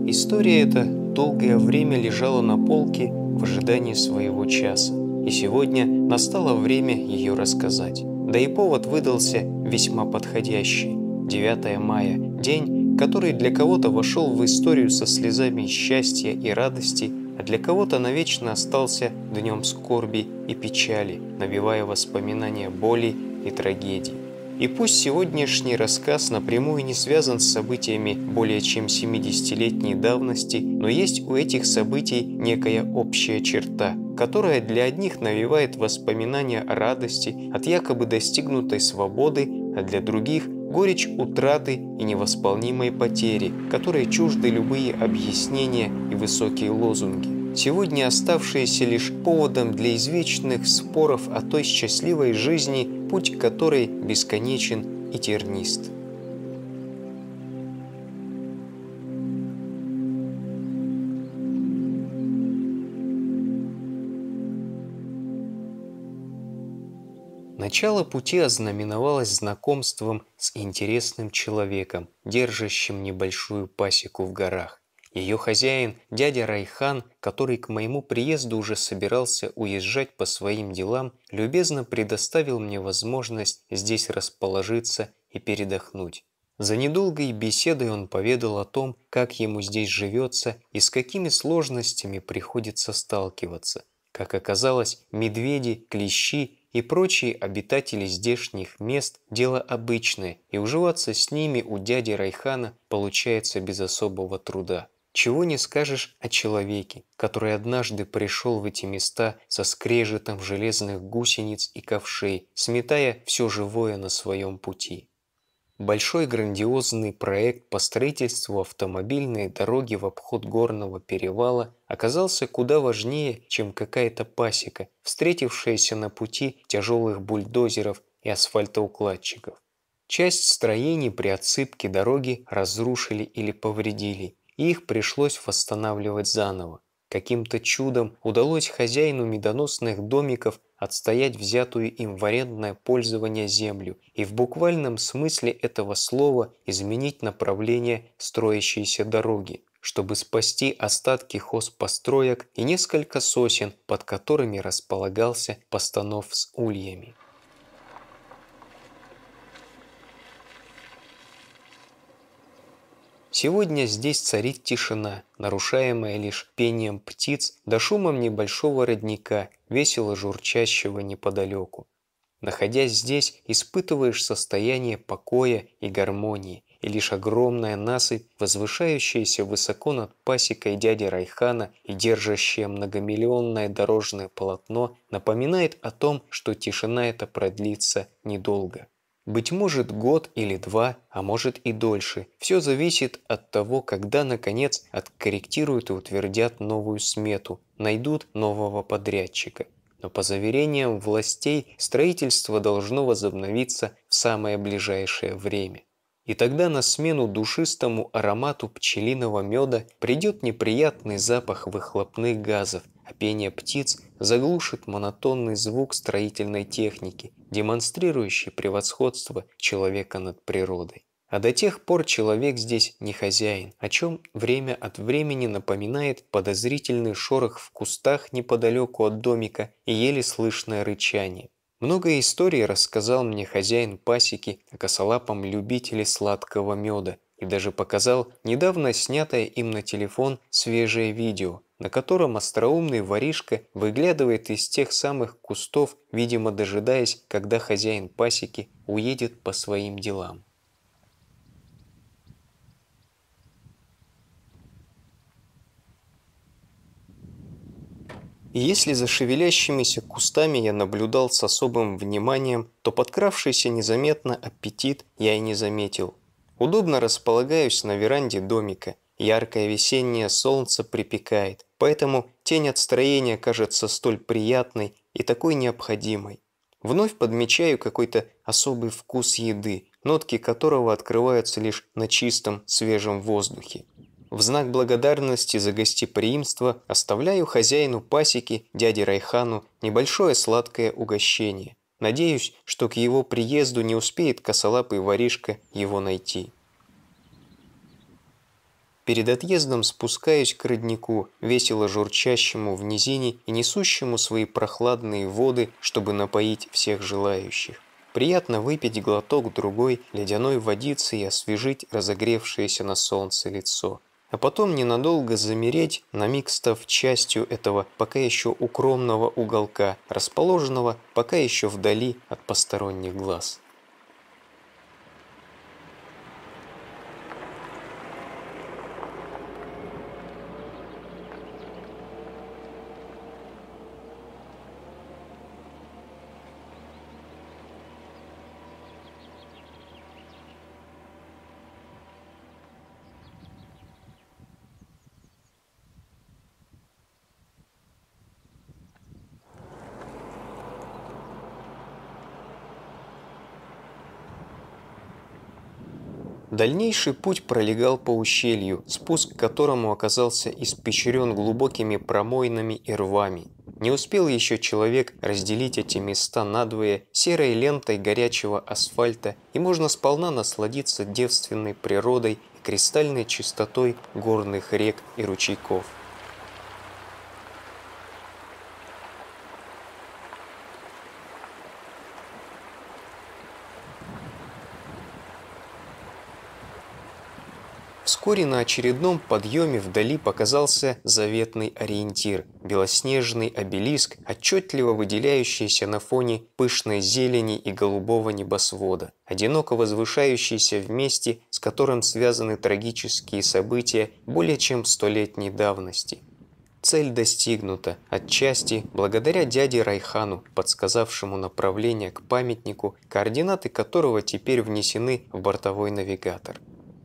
История эта долгое время лежала на полке в ожидании своего часа, и сегодня настало время ее рассказать. Да и повод выдался весьма подходящий. 9 мая – день, который для кого-то вошел в историю со слезами счастья и радости, а для кого-то навечно остался днем скорби и печали, навевая воспоминания боли и трагедий. И пусть сегодняшний рассказ напрямую не связан с событиями более чем 70-летней давности, но есть у этих событий некая общая черта, которая для одних навевает воспоминания о радости от якобы достигнутой свободы, а для других – горечь утраты и невосполнимой потери, которые чужды любые объяснения и высокие лозунги. Сегодня оставшиеся лишь поводом для извечных споров о той счастливой жизни, путь которой бесконечен и тернист. Начало пути ознаменовалось знакомством с интересным человеком, держащим небольшую пасеку в горах. Ее хозяин, дядя Райхан, который к моему приезду уже собирался уезжать по своим делам, любезно предоставил мне возможность здесь расположиться и передохнуть. За недолгой беседой он поведал о том, как ему здесь живется и с какими сложностями приходится сталкиваться. Как оказалось, медведи, клещи и прочие обитатели здешних мест – дело обычное, и уживаться с ними у дяди Райхана получается без особого труда. Чего не скажешь о человеке, который однажды пришел в эти места со скрежетом железных гусениц и ковшей, сметая все живое на своем пути. Большой грандиозный проект по строительству автомобильной дороги в обход горного перевала оказался куда важнее, чем какая-то пасека, встретившаяся на пути тяжелых бульдозеров и асфальтоукладчиков. Часть строений при отсыпке дороги разрушили или повредили, и их пришлось восстанавливать заново. Каким-то чудом удалось хозяину медоносных домиков отстоять взятую им в арендное пользование землю и в буквальном смысле этого слова изменить направление строящейся дороги, чтобы спасти остатки хозпостроек и несколько сосен, под которыми располагался постанов с ульями. Сегодня здесь царит тишина, нарушаемая лишь пением птиц да шумом небольшого родника, весело журчащего неподалеку. Находясь здесь, испытываешь состояние покоя и гармонии, и лишь огромная насыпь, возвышающаяся высоко над пасекой дяди Райхана и держащая многомиллионное дорожное полотно, напоминает о том, что тишина эта продлится недолго. Быть может, год или два, а может и дольше. Все зависит от того, когда, наконец, откорректируют и утвердят новую смету, найдут нового подрядчика. Но по заверениям властей, строительство должно возобновиться в самое ближайшее время. И тогда на смену душистому аромату пчелиного меда придет неприятный запах выхлопных газов, а пение птиц заглушит монотонный звук строительной техники, демонстрирующий превосходство человека над природой. А до тех пор человек здесь не хозяин, о чем время от времени напоминает подозрительный шорох в кустах неподалеку от домика и еле слышное рычание. Много историй рассказал мне хозяин пасеки о косолапом любителе сладкого меда и даже показал недавно снятое им на телефон свежее видео, на котором остроумный воришка выглядывает из тех самых кустов, видимо дожидаясь, когда хозяин пасеки уедет по своим делам. И если за шевелящимися кустами я наблюдал с особым вниманием, то подкравшийся незаметно аппетит я и не заметил. Удобно располагаюсь на веранде домика. Яркое весеннее солнце припекает, поэтому тень от строения кажется столь приятной и такой необходимой. Вновь подмечаю какой-то особый вкус еды, нотки которого открываются лишь на чистом свежем воздухе. В знак благодарности за гостеприимство оставляю хозяину пасеки, дяде Райхану, небольшое сладкое угощение. Надеюсь, что к его приезду не успеет косолапый воришка его найти. Перед отъездом спускаюсь к роднику, весело журчащему в низине и несущему свои прохладные воды, чтобы напоить всех желающих. Приятно выпить глоток другой ледяной водицы и освежить разогревшееся на солнце лицо. А потом ненадолго замереть, на миг став частью этого пока еще укромного уголка, расположенного пока еще вдали от посторонних глаз. Дальнейший путь пролегал по ущелью, спуск к которому оказался испещрен глубокими промоинами и рвами. Не успел еще человек разделить эти места надвое серой лентой горячего асфальта, и можно сполна насладиться девственной природой и кристальной чистотой горных рек и ручейков. Вскоре на очередном подъеме вдали показался заветный ориентир – белоснежный обелиск, отчетливо выделяющийся на фоне пышной зелени и голубого небосвода, одиноко возвышающийся в месте, с которым связаны трагические события более чем столетней давности. Цель достигнута, отчасти благодаря дяде Райхану, подсказавшему направление к памятнику, координаты которого теперь внесены в бортовой навигатор.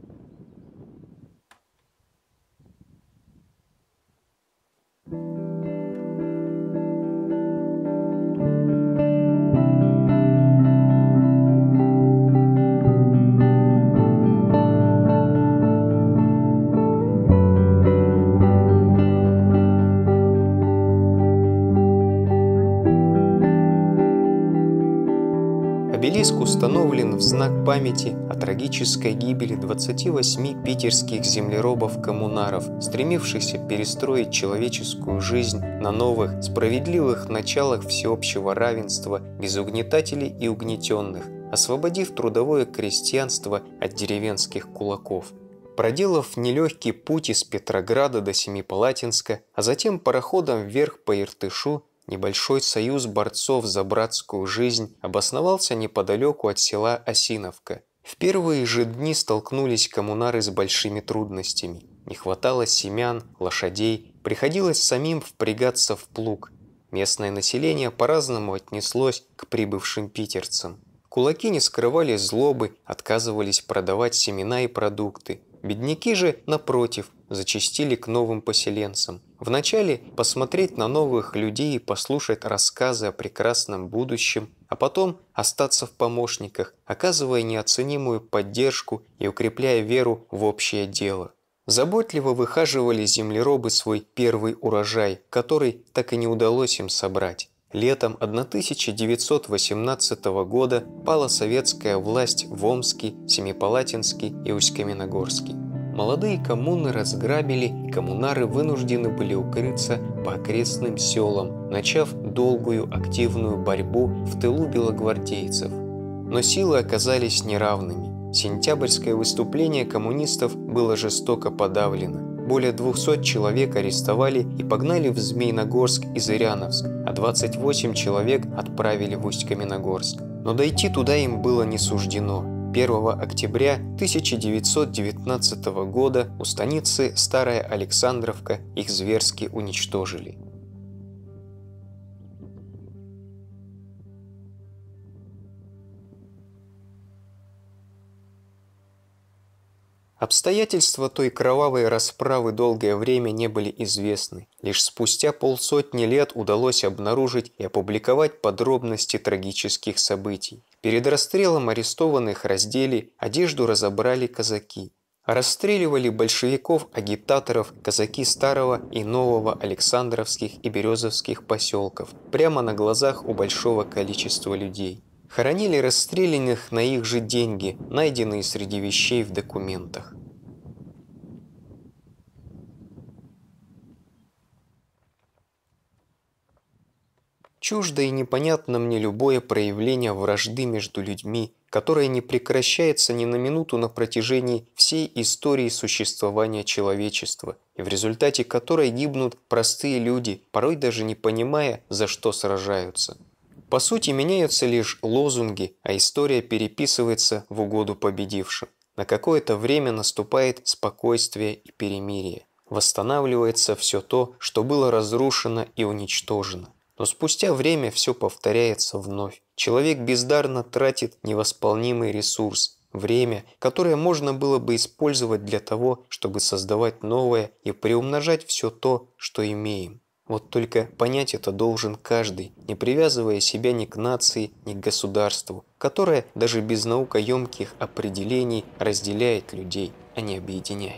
Обелиск установлен в знак памяти о трагической гибели 28 питерских землеробов-коммунаров, стремившихся перестроить человеческую жизнь на новых, справедливых началах всеобщего равенства без угнетателей и угнетенных, освободив трудовое крестьянство от деревенских кулаков. Проделав нелегкий путь из Петрограда до Семипалатинска, а затем пароходом вверх по Иртышу, небольшой союз борцов за братскую жизнь обосновался неподалеку от села Осиновка. В первые же дни столкнулись коммунары с большими трудностями. Не хватало семян, лошадей, приходилось самим впрягаться в плуг. Местное население по-разному отнеслось к прибывшим питерцам. Кулаки не скрывали злобы, отказывались продавать семена и продукты. Бедняки же, напротив, зачастили к новым поселенцам. Вначале посмотреть на новых людей и послушать рассказы о прекрасном будущем, а потом остаться в помощниках, оказывая неоценимую поддержку и укрепляя веру в общее дело. Заботливо выхаживали землеробы свой первый урожай, который так и не удалось им собрать. Летом 1918 года пала советская власть в Омске, Семипалатинске и Усть-Каменогорске. Молодые коммуны разграбили, и коммунары вынуждены были укрыться по окрестным селам, начав долгую активную борьбу в тылу белогвардейцев. Но силы оказались неравными. Сентябрьское выступление коммунистов было жестоко подавлено. Более 200 человек арестовали и погнали в Змеиногорск и Зыряновск, а 28 человек отправили в Усть-Каменогорск. Но дойти туда им было не суждено. 1 октября 1919 года у станицы Старая Александровка их зверски уничтожили. Обстоятельства той кровавой расправы долгое время не были известны. Лишь спустя полсотни лет удалось обнаружить и опубликовать подробности трагических событий. Перед расстрелом арестованных раздели, одежду разобрали казаки. Расстреливали большевиков-агитаторов казаки Старого и Нового Александровских и Березовских поселков, прямо на глазах у большого количества людей. Хоронили расстрелянных на их же деньги, найденные среди вещей в документах. Чуждо и непонятно мне любое проявление вражды между людьми, которое не прекращается ни на минуту на протяжении всей истории существования человечества, и в результате которой гибнут простые люди, порой даже не понимая, за что сражаются. По сути, меняются лишь лозунги, а история переписывается в угоду победившим. На какое-то время наступает спокойствие и перемирие. Восстанавливается все то, что было разрушено и уничтожено. Но спустя время все повторяется вновь. Человек бездарно тратит невосполнимый ресурс – время, которое можно было бы использовать для того, чтобы создавать новое и приумножать все то, что имеем. Вот только понять это должен каждый, не привязывая себя ни к нации, ни к государству, которое даже без наукоемких определений разделяет людей, а не объединяет.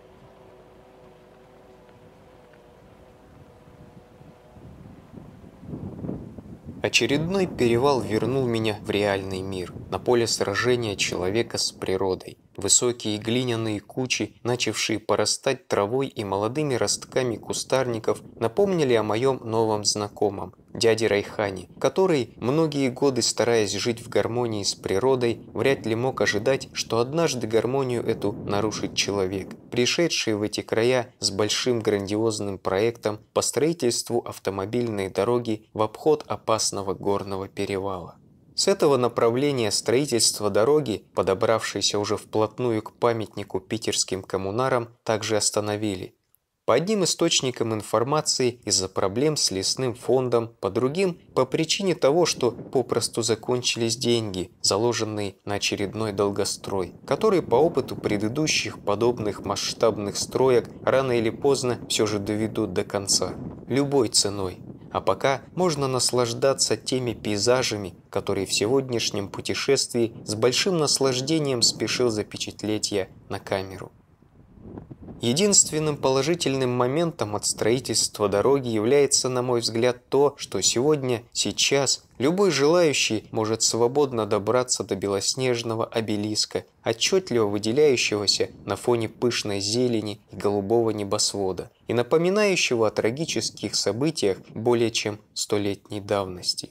Очередной перевал вернул меня в реальный мир, на поле сражения человека с природой. Высокие глиняные кучи, начавшие порастать травой и молодыми ростками кустарников, напомнили о моем новом знакомом, дяде Райхане, который, многие годы стараясь жить в гармонии с природой, вряд ли мог ожидать, что однажды гармонию эту нарушит человек, пришедший в эти края с большим грандиозным проектом по строительству автомобильной дороги в обход опасного горного перевала. С этого направления строительства дороги, подобравшейся уже вплотную к памятнику питерским коммунарам, также остановили. По одним источникам информации из-за проблем с лесным фондом, по другим – по причине того, что попросту закончились деньги, заложенные на очередной долгострой, который по опыту предыдущих подобных масштабных строек рано или поздно все же доведут до конца, любой ценой. А пока можно наслаждаться теми пейзажами, которые в сегодняшнем путешествии с большим наслаждением спешил запечатлеть я на камеру. Единственным положительным моментом от строительства дороги является, на мой взгляд, то, что сегодня, сейчас, любой желающий может свободно добраться до белоснежного обелиска, отчетливо выделяющегося на фоне пышной зелени и голубого небосвода, и напоминающего о трагических событиях более чем столетней давности.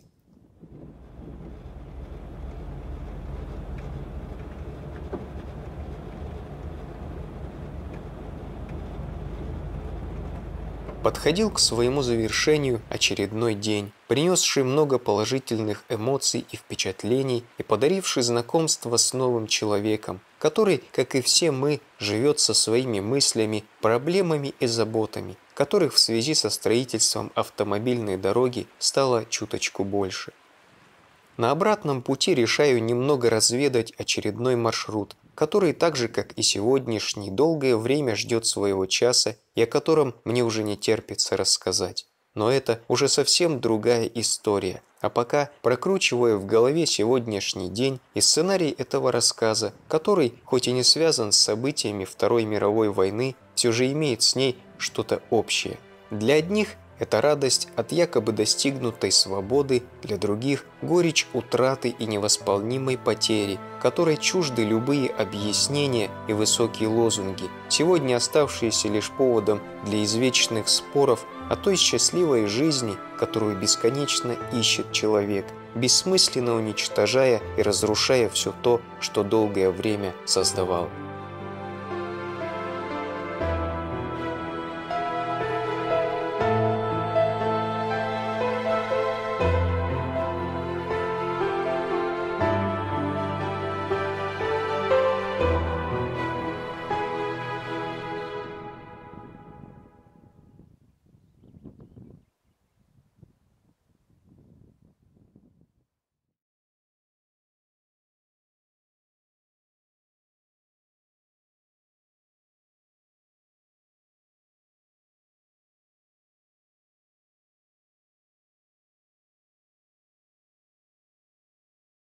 Подходил к своему завершению очередной день, принесший много положительных эмоций и впечатлений и подаривший знакомство с новым человеком, который, как и все мы, живет со своими мыслями, проблемами и заботами, которых в связи со строительством автомобильной дороги стало чуточку больше. На обратном пути решаю немного разведать очередной маршрут, который так же, как и сегодняшний, долгое время ждет своего часа и о котором мне уже не терпится рассказать. Но это уже совсем другая история. А пока прокручиваю в голове сегодняшний день и сценарий этого рассказа, который, хоть и не связан с событиями Второй мировой войны, все же имеет с ней что-то общее. Для одних это радость от якобы достигнутой свободы, для других – горечь утраты и невосполнимой потери, которой чужды любые объяснения и высокие лозунги, сегодня оставшиеся лишь поводом для извечных споров о той счастливой жизни, которую бесконечно ищет человек, бессмысленно уничтожая и разрушая все то, что долгое время создавал.